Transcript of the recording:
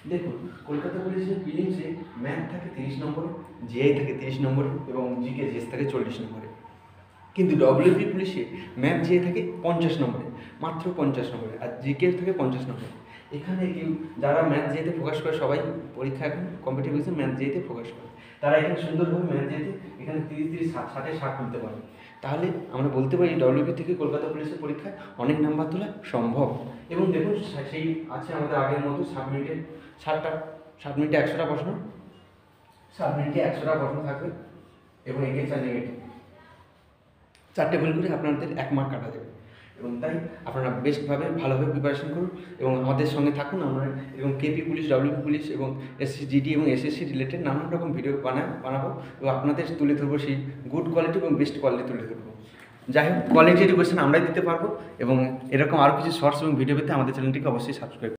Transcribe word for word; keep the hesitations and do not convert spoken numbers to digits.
দেখুন, কলকাতা পুলিশের প্রিলিমসে ম্যাথ থাকে তিরিশ নম্বরে, জিআই থাকে তিরিশ নম্বরে এবং জিকে জিএস থাকে চল্লিশ নম্বরে। কিন্তু ডব্লিউপি পুলিশে ম্যাথ জিআই থাকে পঞ্চাশ নম্বরে, মাত্র পঞ্চাশ নম্বরে, আর জিকে থাকে পঞ্চাশ নম্বরে। এখানে কেউ যারা ম্যাথ জিআইতে ফোকাস করে, সবাই পরীক্ষা এখন কম্পিটিটিভ এক্সাম ম্যাথ জিআইতে ফোকাস করে, তারা এখানে সুন্দরভাবে ম্যাথ জিআইতে এখানে তিরিশ তিরিশ ষাট ষাটে ষাট তুলতে পারবে। তাহলে আমরা বলতে পারি ডব্লিউপি থেকে কলকাতা পুলিশের পরীক্ষায় অনেক নাম্বার তোলা সম্ভব। এবং দেখুন, সেই আছে আমাদের আগের মতো সাত মিনিটে ষাটটা সাত মিনিটে একশোটা প্রশ্ন, সাত মিনিটে একশোটা প্রশ্ন থাকবে এবং এগেন্স আর নেগেটিভ চারটে ভুল করে আপনাদের এক মার্ক কাটা যাবে। এবং তাই আপনারা বেস্টভাবে ভালোভাবে প্রিপারেশন করুন এবং আমাদের সঙ্গে থাকুন। আমরা এবং কেপি পুলিশ, ডব্লিউপি পুলিশ এবং এসসি জিডি এবং এসএসসি রিলেটেড নানান রকম ভিডিও বানা বানাবো এবং আপনাদের তুলে ধরবো সেই গুড কোয়ালিটি এবং বেস্ট কোয়ালিটি তুলে ধরবো। যাই হোক, কোয়ালিটি এডুকেশন আমরাই দিতে পারবো। এবং এরকম আরও কিছু শর্টস এবং ভিডিও পেতে আমাদের চ্যানেলটিকে অবশ্যই সাবস্ক্রাইব